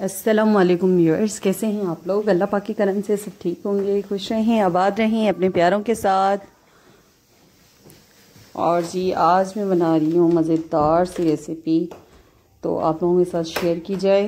अस्सलाम वालेकुम व्यूअर्स, कैसे हैं आप लोग। अल्लाह पाक की करम से सब ठीक होंगे, खुश रहें, आबाद रहें अपने प्यारों के साथ। और जी आज मैं बना रही हूँ मज़ेदार सी रेसिपी, तो आप लोगों के साथ शेयर की जाए।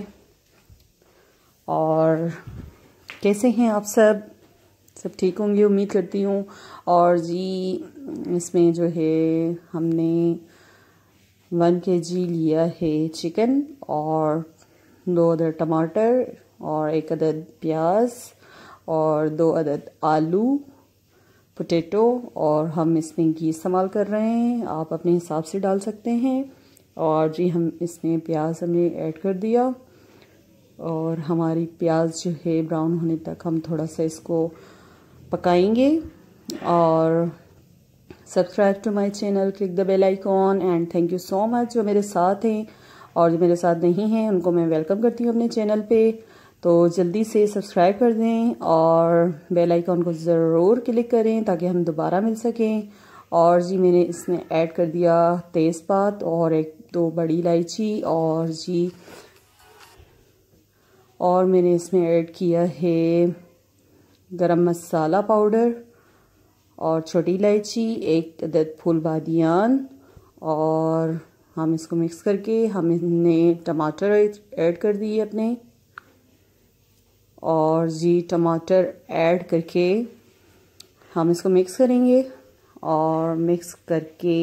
और कैसे हैं आप सब ठीक होंगे उम्मीद करती हूँ। और जी इसमें जो है हमने 1 kg लिया है चिकन और 2 अदद टमाटर और 1 अदद प्याज और 2 अदद आलू पोटैटो, और हम इसमें घी इस्तेमाल कर रहे हैं, आप अपने हिसाब से डाल सकते हैं। और जी हम इसमें प्याज हमने ऐड कर दिया और हमारी प्याज जो है ब्राउन होने तक हम थोड़ा सा इसको पकाएंगे। और subscribe to my channel, click the bell icon and thank you so much. जो मेरे साथ हैं और जो मेरे साथ नहीं हैं उनको मैं वेलकम करती हूँ अपने चैनल पे, तो जल्दी से सब्सक्राइब कर दें और बेल आइकॉन को ज़रूर क्लिक करें ताकि हम दोबारा मिल सकें। और जी मैंने इसमें ऐड कर दिया तेज़पात और 1-2 बड़ी इलायची, और मैंने इसमें ऐड किया है गरम मसाला पाउडर और छोटी इलायची, 1 अदद फूल बादियान। और हम इसको मिक्स करके हमने टमाटर ऐड कर दिए अपने, और जी टमाटर ऐड करके हम इसको मिक्स करेंगे। और मिक्स करके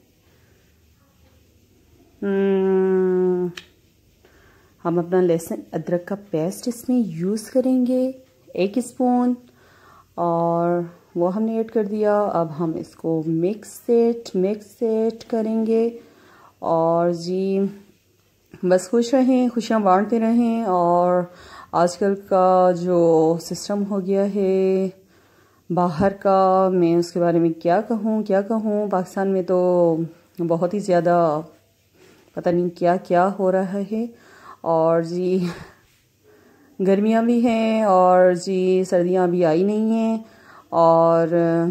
हम अपना लहसुन अदरक का पेस्ट इसमें यूज़ करेंगे 1 स्पून, और वो हमने ऐड कर दिया। अब हम इसको मिक्स सेट करेंगे। और जी बस खुश रहें, खुशियाँ बांटते रहें। और आजकल का जो सिस्टम हो गया है बाहर का, मैं उसके बारे में क्या कहूँ। पाकिस्तान में तो बहुत ही ज़्यादा पता नहीं क्या क्या हो रहा है। और जी गर्मियाँ भी हैं और जी सर्दियाँ अभी आई नहीं हैं, और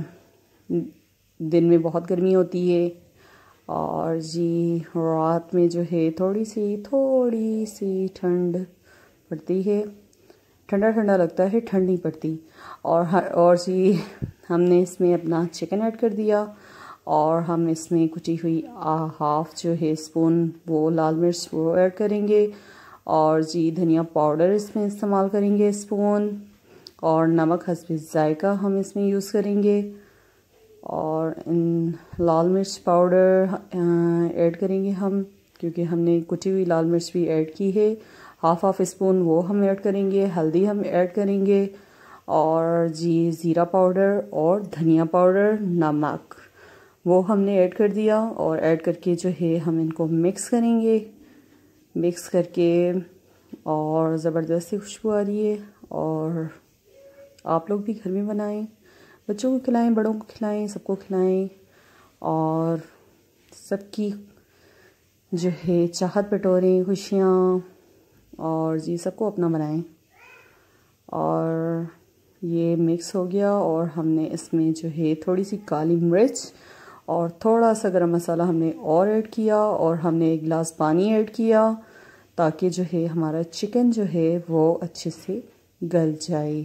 दिन में बहुत गर्मी होती है। और जी रात में जो है थोड़ी सी ठंड पड़ती है, ठंडा लगता है, ठंड नहीं पड़ती। और जी हमने इसमें अपना चिकन ऐड कर दिया, और हम इसमें कुटी हुई 1/2 जो है स्पून वो लाल मिर्च वो ऐड करेंगे। और जी धनिया पाउडर इसमें इस्तेमाल करेंगे स्पून, और नमक हस्बे जायका हम इसमें यूज़ करेंगे। और लाल मिर्च पाउडर ऐड करेंगे हम, क्योंकि हमने कुटी हुई लाल मिर्च भी ऐड की है, 1/2 स्पून वो हम ऐड करेंगे। हल्दी हम ऐड करेंगे, और जी ज़ीरा पाउडर और धनिया पाउडर, नमक वो हमने ऐड कर दिया। और ऐड करके जो है हम इनको मिक्स करेंगे, मिक्स करके, और ज़बरदस्त खुशबू आ रही है। और आप लोग भी घर में बनाएं, बच्चों को खिलाएं, बड़ों को खिलाएं, सबको खिलाएं, और सबकी जो है चाहत बटोरें, खुशियाँ, और जी सबको अपना बनाएं। और ये मिक्स हो गया, और हमने इसमें जो है थोड़ी सी काली मिर्च और थोड़ा सा गरम मसाला हमने और ऐड किया, और हमने 1 गिलास पानी ऐड किया ताकि जो है हमारा चिकन जो है वो अच्छे से गल जाए।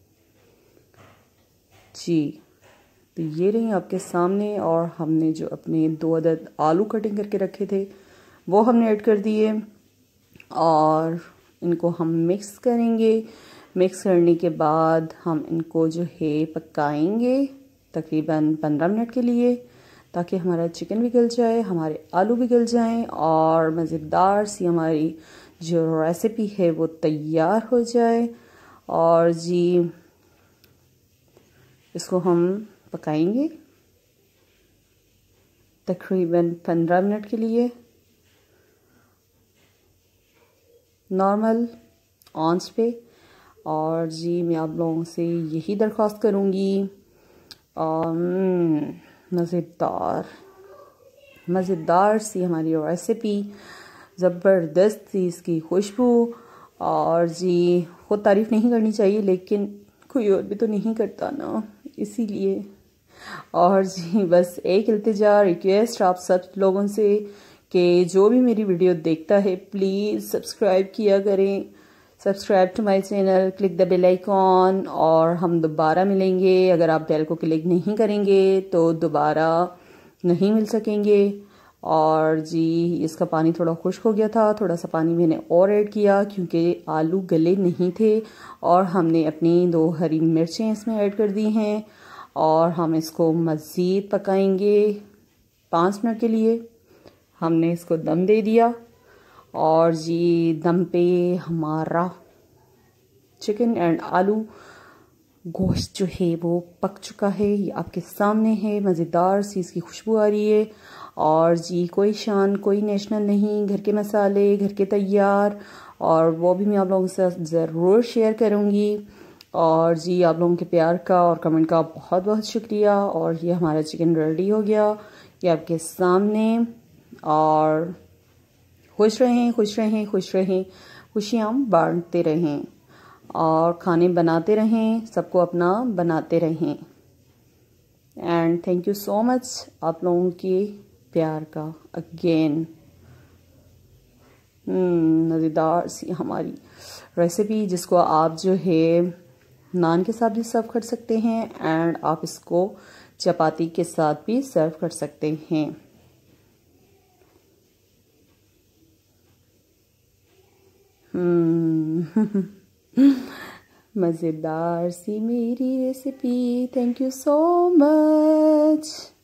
जी तो ये रही आपके सामने। और हमने जो अपने 2 अदद आलू कटिंग करके रखे थे वो हमने ऐड कर दिए, और इनको हम मिक्स करेंगे। मिक्स करने के बाद हम इनको जो है पकाएंगे तकरीबन 15 मिनट के लिए, ताकि हमारा चिकन भी गल जाए, हमारे आलू भी गल जाएं, और मज़ेदार सी हमारी जो रेसिपी है वो तैयार हो जाए। और जी इसको हम पकाएंगे तकरीबन 15 मिनट के लिए नॉर्मल आंच पे। और जी मैं आप लोगों से यही दरख्वास्त करूँगी, मज़ेदार सी हमारी रेसिपी, ज़बरदस्त सी इसकी खुशबू। और जी खुद तारीफ़ नहीं करनी चाहिए, लेकिन कोई और भी तो नहीं करता ना, इसीलिए। और जी बस एक इल्तिजा रिक्वेस्ट आप सब लोगों से कि जो भी मेरी वीडियो देखता है प्लीज़ सब्सक्राइब किया करें, subscribe to my channel, click the bell icon. और हम दोबारा मिलेंगे। अगर आप बेल को क्लिक नहीं करेंगे तो दोबारा नहीं मिल सकेंगे। और जी इसका पानी थोड़ा खुश्क हो गया था, थोड़ा सा पानी मैंने और ऐड किया क्योंकि आलू गले नहीं थे। और हमने अपनी 2 हरी मिर्चें इसमें ऐड कर दी हैं और हम इसको मज़ीद पकाएंगे 5 मिनट के लिए। हमने इसको दम दे दिया और जी दम पे हमारा चिकन एंड आलू गोश्त जो है वो पक चुका है। ये आपके सामने है, मज़ेदार सी इसकी खुशबू आ रही है। और जी कोई शान कोई नेशनल नहीं, घर के मसाले घर के तैयार, और वो भी मैं आप लोगों के साथ ज़रूर शेयर करूँगी। और जी आप लोगों के प्यार का और कमेंट का बहुत बहुत शुक्रिया। और ये हमारा चिकन रेडी हो गया, ये आपके सामने। और खुश रहें खुश रहें खुश रहें, खुशियाँ बांटते रहें और खाने बनाते रहें, सबको अपना बनाते रहें। And thank you so much आप लोगों के प्यार का अगेन। मज़ेदार सी हमारी रेसिपी, जिसको आप जो है नान के साथ भी सर्व कर सकते हैं एंड आप इसको चपाती के साथ भी सर्व कर सकते हैं। मज़ेदार सी मेरी recipe. Thank you so much.